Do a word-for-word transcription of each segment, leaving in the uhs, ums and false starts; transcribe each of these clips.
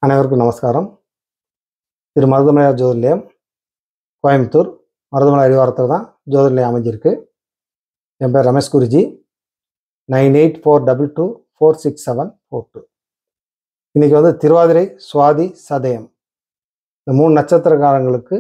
அனைவருக்கும் நமஸ்காரம். திரு மருதமலையார் ஜோதிர்நிலையம், கோயம்புத்தூர். மருதமலை அடிவாரத்தில் தான் ஜோதிர்நிலையம் அமைஞ்சிருக்கு. என் பேர் Ramesh Guruji. Nine eight four double two four six seven four two. இன்றைக்கி வந்து திருவாதிரை, சுவாதி, சதயம் இந்த மூணு நட்சத்திரக்காரங்களுக்கு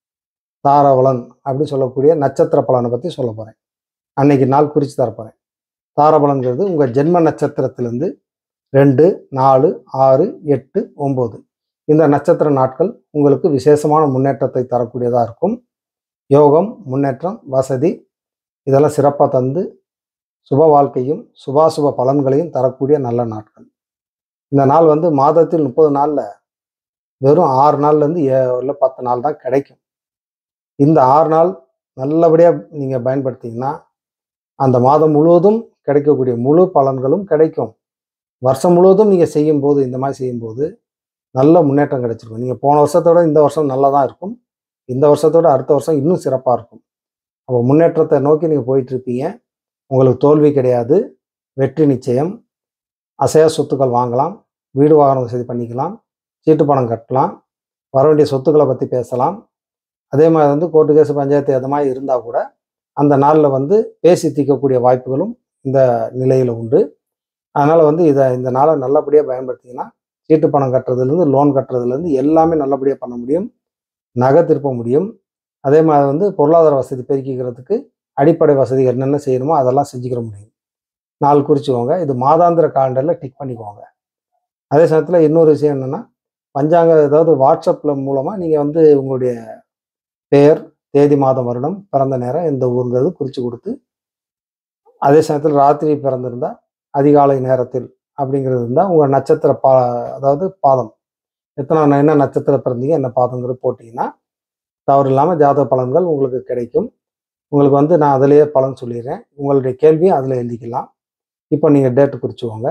தாரபலன் அப்படின்னு சொல்லக்கூடிய நட்சத்திர பலனை பற்றி சொல்ல போகிறேன். அன்னைக்கு நாள் குறித்து தரப்போகிறேன். தாரபலன்கிறது உங்கள் ஜென்ம நட்சத்திரத்திலேருந்து ரெண்டு, நாலு, ஆறு, எட்டு, ஒம்பது இந்த நட்சத்திர நாட்கள் உங்களுக்கு விசேஷமான முன்னேற்றத்தை தரக்கூடியதாக இருக்கும். யோகம், முன்னேற்றம், வசதி இதெல்லாம் சிறப்பாக தந்து சுப வாழ்க்கையும் சுபாசுப பலன்களையும் தரக்கூடிய நல்ல நாட்கள். இந்த நாள் வந்து மாதத்தில் முப்பது நாளில் வெறும் ஆறு நாள்லேருந்து ஏழு பத்து நாள் தான் கிடைக்கும். இந்த ஆறு நாள் நல்லபடியாக நீங்கள் பயன்படுத்திங்கன்னா அந்த மாதம் முழுவதும் கிடைக்கக்கூடிய முழு பலன்களும் கிடைக்கும். வருஷம் முழுவதும் நீங்கள் செய்யும்போது, இந்த மாதிரி செய்யும்போது நல்ல முன்னேற்றம் கிடைச்சிருக்கும். நீங்கள் போன வருஷத்தோட இந்த வருஷம் நல்லா தான் இருக்கும். இந்த வருஷத்தோட அடுத்த வருஷம் இன்னும் சிறப்பாக இருக்கும். அப்போ முன்னேற்றத்தை நோக்கி நீங்கள் போயிட்டுருப்பீங்க. உங்களுக்கு தோல்வி கிடையாது, வெற்றி நிச்சயம். அசையா சொத்துக்கள் வாங்கலாம், வீடு வாகனம் வசதி பண்ணிக்கலாம், சீட்டு பணம் கட்டலாம், வர வேண்டிய சொத்துக்களை பற்றி பேசலாம். அதே மாதிரி வந்து கோர்ட்டு கேஸ், பஞ்சாயத்து அது மாதிரி இருந்தால் கூட அந்த நாளில் வந்து பேசி தீர்க்கக்கூடிய வாய்ப்புகளும் இந்த நிலையில் உண்டு. அதனால் வந்து இதை இந்த நாளை நல்லபடியாக பயன்படுத்திங்கன்னா சீட்டு பணம் கட்டுறதுலேருந்து லோன் கட்டுறதுலேருந்து எல்லாமே நல்லபடியாக பண்ண முடியும், நகை திருப்ப முடியும். அதே மாதிரி வந்து பொருளாதார வசதி பெருக்கிக்கிறதுக்கு அடிப்படை வசதிகள் என்னென்ன செய்யணுமோ அதெல்லாம் செஞ்சுக்கிற முடியும். நாள் குறிச்சுக்கோங்க. இது மாதாந்திர காலண்டரில் டிக் பண்ணிக்கோங்க. அதே சமயத்தில் இன்னொரு விஷயம் என்னென்னா, பஞ்சாங்க ஏதாவது வாட்ஸ்அப்பில் மூலமாக நீங்கள் வந்து உங்களுடைய பெயர், தேதி, மாதம், வருடம், பிறந்த நேரம், எந்த ஊருங்கிறது குறித்து கொடுத்து, அதே சமயத்தில் ராத்திரி பிறந்திருந்தால் அதிகாலை நேரத்தில் அப்படிங்கிறது இருந்தால் உங்கள் நட்சத்திர பா அதாவது பாதம் எத்தனை என்ன நட்சத்திரம் பிறந்தீங்க, என்ன பாதங்கிறது போட்டிங்கன்னா தவறு இல்லாமல் ஜாதக பலன்கள் உங்களுக்கு கிடைக்கும். உங்களுக்கு வந்து நான் அதிலேயே பலன் சொல்லிடுறேன். உங்களுடைய கேள்வியும் அதில் எழுதிக்கலாம். இப்போ நீங்கள் டேட்டு குறிச்சுக்கோங்க.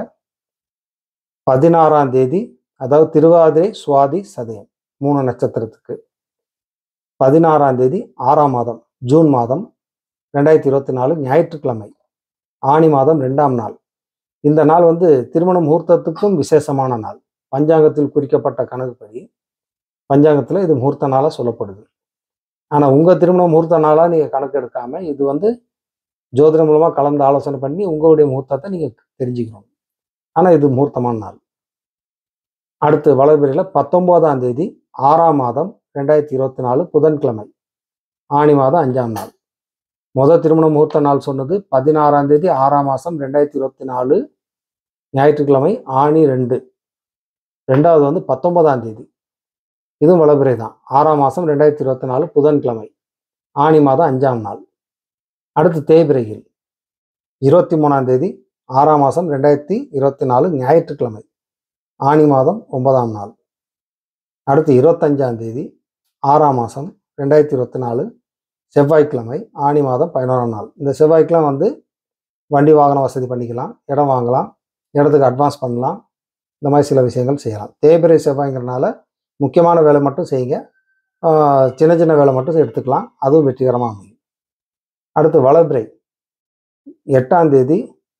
பதினாறாம் தேதி, அதாவது திருவாதிரை, சுவாதி, சதயம் மூணு நட்சத்திரத்துக்கு பதினாறாம் தேதி ஆறாம் மாதம் ஜூன் மாதம் ரெண்டாயிரத்தி இருபத்தி நாலு ஞாயிற்றுக்கிழமை, ஆணி மாதம் ரெண்டாம் நாள். இந்த நாள் வந்து திருமண முகூர்த்தத்துக்கும் விசேஷமான நாள். பஞ்சாங்கத்தில் குறிக்கப்பட்ட கணக்குப்படி பஞ்சாங்கத்தில் இது முகூர்த்த நாளாக சொல்லப்படுது. ஆனால் உங்கள் திருமண முகூர்த்த நாளாக நீங்கள் கணக்கு எடுக்காமல் இது வந்து ஜோதிடம் மூலமாக கலந்து ஆலோசனை பண்ணி உங்களுடைய முகூர்த்தத்தை நீங்கள் தெரிஞ்சுக்கணும். ஆனால் இது முகூர்த்தமான நாள். அடுத்து வளர்பிறையில் பத்தொம்போதாம் தேதி ஆறாம் மாதம் ரெண்டாயிரத்தி இருபத்தி நாலு புதன்கிழமை, ஆணி மாதம் அஞ்சாம் நாள். முதல் திருமண முகூர்த்த நாள் சொன்னது பதினாறாம் தேதி ஆறாம் மாதம் ரெண்டாயிரத்தி இருபத்தி நாலு ஞாயிற்றுக்கிழமை, ஆணி ரெண்டு. ரெண்டாவது வந்து பத்தொன்பதாம் தேதி, இதுவும் வளர்பிறை தான், ஆறாம் மாதம் ரெண்டாயிரத்தி இருபத்தி நாலு புதன்கிழமை, ஆணி மாதம் அஞ்சாம் நாள். அடுத்து தேய்பிரையில் இருபத்தி மூணாம் தேதி ஆறாம் மாதம் ரெண்டாயிரத்தி இருபத்தி நாலு ஞாயிற்றுக்கிழமை, ஆணி மாதம் ஒன்பதாம் நாள். அடுத்து இருபத்தஞ்சாம் தேதி ஆறாம் மாதம் ரெண்டாயிரத்தி இருபத்தி நாலு செவ்வாய்க்கிழமை, ஆணி மாதம் பதினோராம் நாள். இந்த செவ்வாய்க்கெலாம் வந்து வண்டி வாகன வசதி பண்ணிக்கலாம், இடம் வாங்கலாம், இடத்துக்கு அட்வான்ஸ் பண்ணலாம், இந்த மாதிரி சில விஷயங்கள் செய்யலாம். தேய்பிரை செவ்வாய்ங்கிறனால முக்கியமான வேலை மட்டும் செய்யுங்க, சின்ன சின்ன வேலை மட்டும் எடுத்துக்கலாம், அதுவும் வெற்றிகரமாக அமையும். அடுத்து வளர்பிறை எட்டாம் தேதி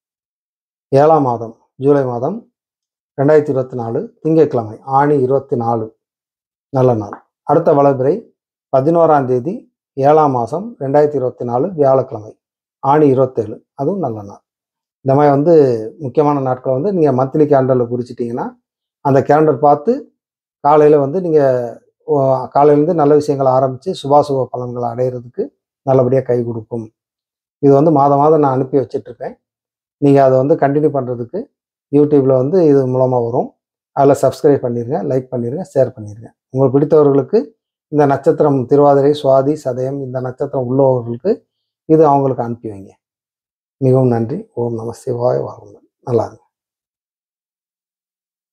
ஏழாம் மாதம் ஜூலை மாதம் ரெண்டாயிரத்தி இருபத்தி நாலு திங்கட்கிழமை, ஆணி இருபத்தி நாலு நல்ல நாள். அடுத்த வளர்பிறை பதினோராம் தேதி ஏழாம் மாதம் ரெண்டாயிரத்தி இருபத்தி நாலு வியாழக்கிழமை, ஆணி இருபத்தேழு, அதுவும் நல்ல நாள். இந்த மாதிரி வந்து முக்கியமான நாட்களை வந்து நீங்கள் மந்த்லி கேலண்டரில் குறிச்சிட்டிங்கன்னா அந்த கேலண்டர் பார்த்து காலையில் வந்து நீங்கள் காலையிலேருந்து நல்ல விஷயங்களை ஆரம்பித்து சுபாசுப பலன்களை அடையிறதுக்கு நல்லபடியாக கை கொடுக்கும். இது வந்து மாதம் மாதம் நான் அனுப்பி வச்சிட்ருக்கேன். நீங்கள் அதை வந்து கண்டினியூ பண்ணுறதுக்கு யூடியூப்பில் வந்து இது மூலமாக வரும். அதில் சப்ஸ்கிரைப் பண்ணிடுங்க, லைக் பண்ணிடுங்க, ஷேர் பண்ணிடுங்க. உங்களுக்கு பிடித்தவர்களுக்கு இந்த நட்சத்திரம் திருவாதிரை, சுவாதி, சதயம் இந்த நட்சத்திரம் உள்ளவர்களுக்கு இது அவங்களுக்கு அனுப்பி வைங்க. மிகவும் நன்றி. ஓம் நம சிவாய. வாழ்க நல்லா இருக்கு.